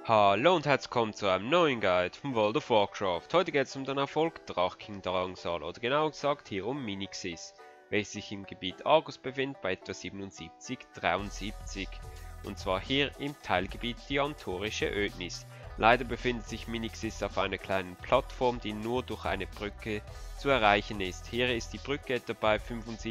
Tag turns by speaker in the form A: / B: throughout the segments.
A: Hallo und herzlich willkommen zu einem neuen Guide von World of Warcraft. Heute geht es um den Erfolg Drachen Drangsal oder genauer gesagt hier um Minixis, welches sich im Gebiet Argus befindet bei etwa 7773 und zwar hier im Teilgebiet die Antorische Ödnis. Leider befindet sich Minixis auf einer kleinen Plattform, die nur durch eine Brücke zu erreichen ist. Hier ist die Brücke etwa bei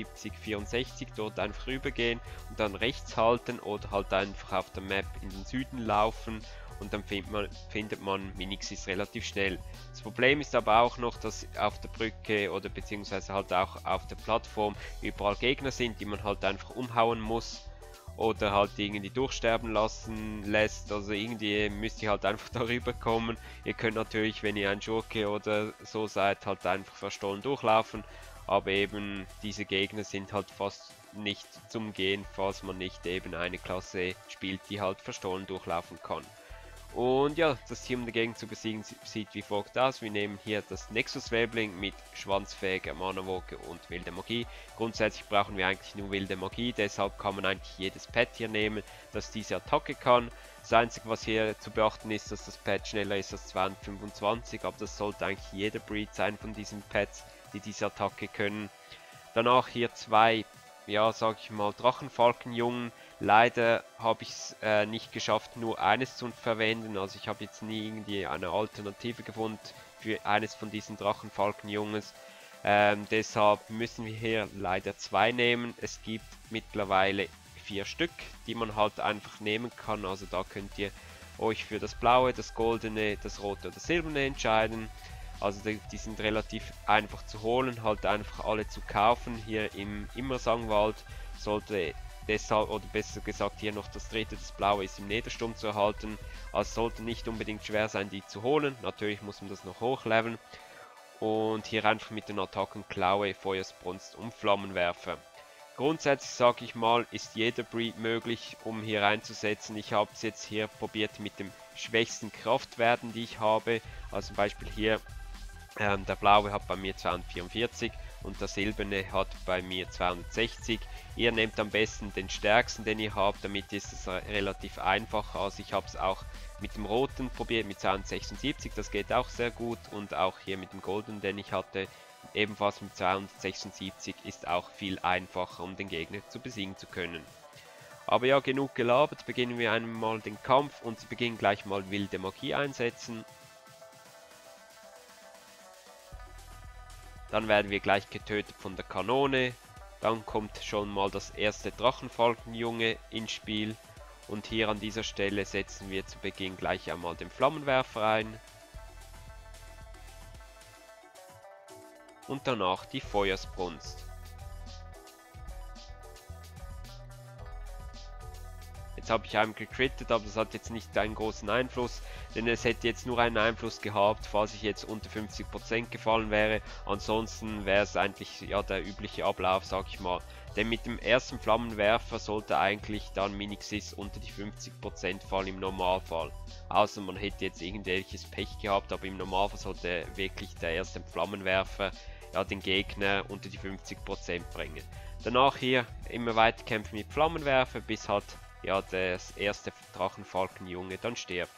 A: 7564, dort einfach rübergehen und dann rechts halten oder halt einfach auf der Map in den Süden laufen. Und dann findet man Minixis relativ schnell. Das Problem ist aber auch noch, dass auf der Brücke oder beziehungsweise halt auch auf der Plattform überall Gegner sind, die man halt einfach umhauen muss oder halt irgendwie durchsterben lassen lässt. Also irgendwie müsst ihr halt einfach darüber kommen. Ihr könnt natürlich, wenn ihr ein Schurke oder so seid, halt einfach verstohlen durchlaufen, aber eben diese Gegner sind halt fast nicht zum Gehen, falls man nicht eben eine Klasse spielt, die halt verstohlen durchlaufen kann. Und ja, das Team dagegen zu besiegen sieht wie folgt aus. Wir nehmen hier das Nexus Webling mit schwanzfähiger Mana-Woge und wilde Magie. Grundsätzlich brauchen wir eigentlich nur wilde Magie, deshalb kann man eigentlich jedes Pet hier nehmen, das diese Attacke kann. Das einzige, was hier zu beachten ist, dass das Pet schneller ist als 225, aber das sollte eigentlich jeder Breed sein von diesen Pets, die diese Attacke können. Danach hier zwei, ja sag ich mal, Drachenfalkenjungen. Leider habe ich es nicht geschafft, nur eines zu verwenden, also ich habe jetzt nie irgendwie eine Alternative gefunden für eines von diesen Drachenfalkenjunges. Deshalb müssen wir hier leider zwei nehmen. Es gibt mittlerweile 4 Stück, die man halt einfach nehmen kann, also da könnt ihr euch für das blaue, das goldene, das rote oder silberne entscheiden. Also die sind relativ einfach zu holen, halt einfach alle zu kaufen. Hier im Immersangwald sollte deshalb, oder besser gesagt hier noch das dritte, das blaue ist im Niedersturm zu erhalten. Also sollte nicht unbedingt schwer sein, die zu holen. Natürlich muss man das noch hochleveln. Und hier einfach mit den Attacken Klaue, Feuersbrunst und Flammenwerfer. Grundsätzlich sage ich mal, ist jeder Breed möglich, um hier einzusetzen. Ich habe es jetzt hier probiert mit dem schwächsten Kraftwerten, die ich habe. Also zum Beispiel hier, der blaue hat bei mir 244 und der silberne hat bei mir 260. Ihr nehmt am besten den stärksten, den ihr habt, damit ist es relativ einfach. Also ich habe es auch mit dem roten probiert, mit 276, das geht auch sehr gut. Und auch hier mit dem goldenen, den ich hatte, ebenfalls mit 276, ist auch viel einfacher, um den Gegner zu besiegen zu können. Aber ja, genug gelabert, beginnen wir einmal den Kampf und zu Beginn gleich mal wilde Magie einsetzen. Dann werden wir gleich getötet von der Kanone. Dann kommt schon mal das erste Drachenfalkenjunge ins Spiel. Und hier an dieser Stelle setzen wir zu Beginn gleich einmal den Flammenwerfer ein. Und danach die Feuersbrunst. Jetzt habe ich einmal gecrittet, aber das hat jetzt nicht einen großen Einfluss, denn es hätte jetzt nur einen Einfluss gehabt, falls ich jetzt unter 50% gefallen wäre. Ansonsten wäre es eigentlich ja der übliche Ablauf, sag ich mal. Denn mit dem ersten Flammenwerfer sollte eigentlich dann Minixis unter die 50% fallen im Normalfall. Außer man hätte jetzt irgendwelches Pech gehabt, aber im Normalfall sollte wirklich der erste Flammenwerfer ja den Gegner unter die 50% bringen. Danach hier immer weiter kämpfen mit Flammenwerfer, bis halt ja das erste Drachenfalkenjunge dann stirbt.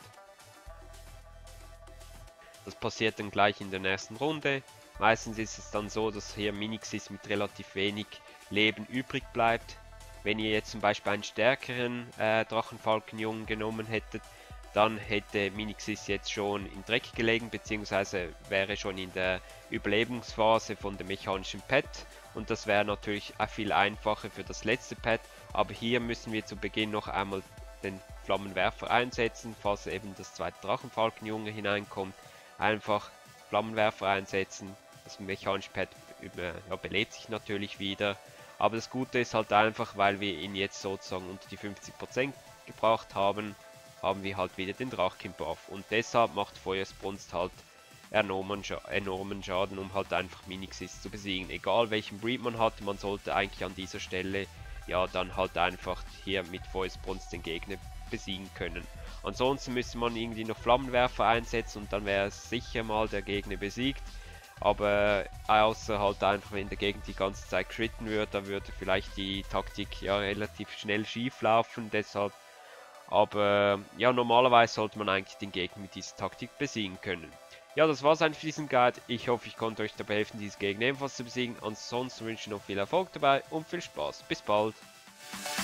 A: Das passiert dann gleich in der nächsten Runde. Meistens ist es dann so, dass hier Minixis mit relativ wenig Leben übrig bleibt. Wenn ihr jetzt zum Beispiel einen stärkeren Drachenfalkenjungen genommen hättet, dann hätte Minixis jetzt schon im Dreck gelegen, beziehungsweise wäre schon in der Überlebensphase von dem mechanischen Pet. Und das wäre natürlich auch viel einfacher für das letzte Pet. Aber hier müssen wir zu Beginn noch einmal den Flammenwerfer einsetzen, falls eben das zweite Drachenfalkenjunge hineinkommt. Einfach Flammenwerfer einsetzen, das mechanische Pet belebt sich natürlich wieder. Aber das Gute ist halt einfach, weil wir ihn jetzt sozusagen unter die 50% gebracht haben, haben wir halt wieder den Drachenbuff. Und deshalb macht Feuersbrunst halt enormen Schaden, um halt einfach Minixis zu besiegen. Egal welchen Breed man hat, man sollte eigentlich an dieser Stelle ja dann halt einfach hier mit Feuersbrunst den Gegner besiegen können. Ansonsten müsste man irgendwie noch Flammenwerfer einsetzen und dann wäre es sicher mal der Gegner besiegt. Aber außer halt einfach, wenn der Gegner die ganze Zeit critten würde, da würde vielleicht die Taktik ja relativ schnell schief laufen. Deshalb Aber ja, normalerweise sollte man eigentlich den Gegner mit dieser Taktik besiegen können. Ja, das war's eigentlich für diesen Guide. Ich hoffe, ich konnte euch dabei helfen, diese Gegner ebenfalls zu besiegen. Ansonsten wünsche ich noch viel Erfolg dabei und viel Spaß. Bis bald!